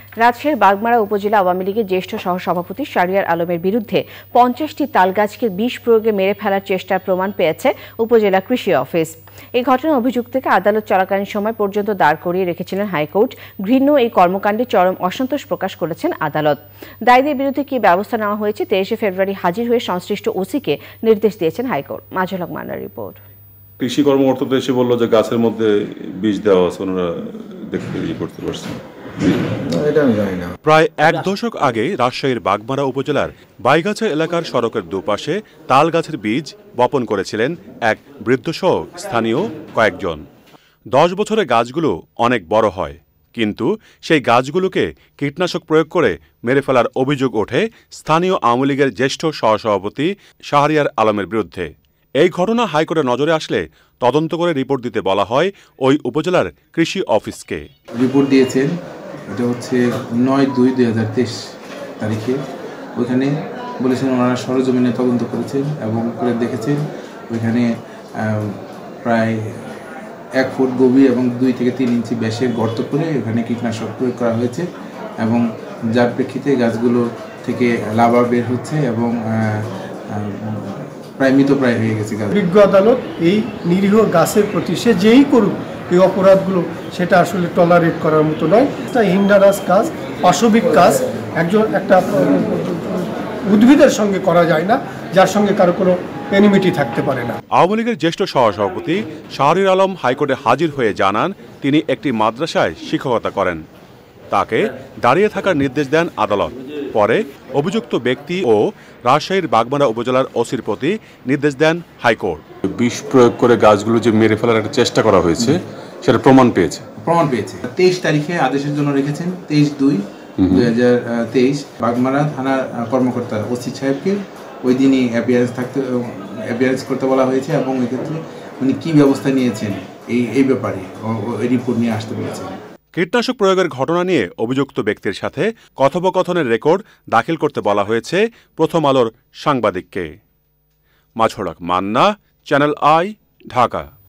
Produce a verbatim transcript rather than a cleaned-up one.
রাজশাহীর বাগমারা উপজেলা আওয়ামী লীগের জ্যেষ্ঠ সহসভাপতি শাহরিয়ার আলমের বিরুদ্ধে পঞ্চাশটি তালগাছকে বিষ প্রয়োগে মেরে ফেলার চেষ্টার প্রমাণ পেয়েছে উপজেলা কৃষি অফিস। এই ঘটনার অভিযুক্তকে আদালত চলাকালীন সময় পর্যন্ত দাঁড় করিয়ে রেখেছিলেন হাইকোর্ট। ঘৃণ্য এই কর্মকাণ্ডে চরম অসন্তোষ প্রকাশ করেছেন আদালত। দায়ীদের বিরুদ্ধে কি ব্যবস্থা নেওয়া হয়েছে তেইশে ফেব্রুয়ারি হাজির হয়ে সংশ্লিষ্ট ওসিকে নির্দেশ দিয়েছেন হাইকোর্ট। মাজুল হক মান্নার রিপোর্ট। কৃষি কর্মকর্তাদের এসে বলল যে গাছের মধ্যে বীজ দেওয়া আছে, ওনারা দেখতে করতে পারছেন। প্রায় এক দশক আগে রাজশাহীর বাগমারা উপজেলার বাইগাছা এলাকার সড়কের দুপাশে তাল গাছের বীজ বপন করেছিলেন এক বৃদ্ধসহ স্থানীয় কয়েকজন। দশ বছরে গাছগুলো অনেক বড় হয়, কিন্তু সেই গাছগুলোকে কীটনাশক প্রয়োগ করে মেরে ফেলার অভিযোগ ওঠে স্থানীয় আওয়ামী লীগের জ্যেষ্ঠ সহসভাপতি শাহরিয়ার আলমের বিরুদ্ধে। এই ঘটনা হাইকোর্টের নজরে আসলে তদন্ত করে রিপোর্ট দিতে বলা হয় ওই উপজেলার কৃষি অফিসকে। রিপোর্ট দিয়েছেন, এটা হচ্ছে নয় দুই দুই হাজার তেইশ তারিখে। ওইখানে বলেছেন ওনারা সরজমিনে তদন্ত করেছেন এবং করে দেখেছেন ওইখানে প্রায় এক ফুট গভীর এবং দুই থেকে তিন ইঞ্চি ব্যাসের গর্ত করে ওখানে কীটনাশক প্রয়োগ করা হয়েছে এবং যার প্রেক্ষিতে গাছগুলো থেকে লাভা বের হচ্ছে এবং প্রায় মৃতপ্রায় হয়ে গেছে। বিজ্ঞ আদালত এই নিরীহ গাছের প্রতি সে যেই করুক এই অপরাধগুলো সেটা আসলে টলারেট করার মতো নয়। এটা হিন্ডারাস কাজ, পাশবিক কাজ, একজন একটা উদ্ভিদের সঙ্গে করা যায় না যার সঙ্গে কারো কোনো এনিমিটি থাকতে পারে না। আওয়ামী লীগের জ্যেষ্ঠ সহসভাপতি শাহরিয়ার আলম হাইকোর্টে হাজির হয়ে জানান তিনি একটি মাদ্রাসায় শিক্ষকতা করেন। তাকে দাঁড়িয়ে থাকার নির্দেশ দেন আদালত। পরে অভিযুক্ত ব্যক্তি ও রাজশাহীর বাগমারা উপজেলার ওসির প্রতি নির্দেশ দেন হাইকোর্ট। বিষ প্রয়োগ করে গাছগুলো যে মেরে ফেলার একটা চেষ্টা করা হয়েছে সেটা প্রমাণ পেয়েছে প্রমাণ পেয়েছে তেইশ তারিখে আদেশের জন্য রেখেছেন তেইশ দুই দুই হাজার তেইশ বাগমারা থানার কর্মকর্তা ওসি সাহেবকে ওই দিনই অ্যাপিয়ারেন্স থাকতে অ্যাপিয়ারেন্স করতে বলা হয়েছে এবং এক্ষেত্রে উনি কী ব্যবস্থা নিয়েছেন এই এই ব্যাপারে রিপোর্ট নিয়ে আসতে বলেছেন। কীটনাশক প্রয়োগের ঘটনা নিয়ে অভিযুক্ত ব্যক্তির সাথে কথোপকথনের রেকর্ড দাখিল করতে বলা হয়েছে প্রথম আলোর সাংবাদিককে। Majul Haque Manna, channel I, Dhaka.